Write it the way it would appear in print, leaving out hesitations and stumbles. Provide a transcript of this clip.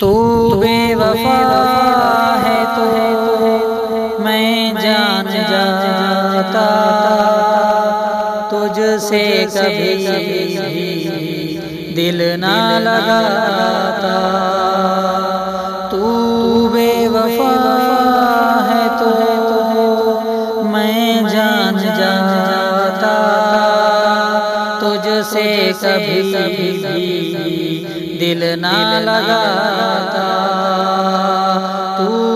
तू बेवफा है तो मैं जान जाता, तुझसे कभी दिल ना लगाता। तू बेवफा है तो मैं जान जाता, तुझसे कभी दिल ना लगाता। तू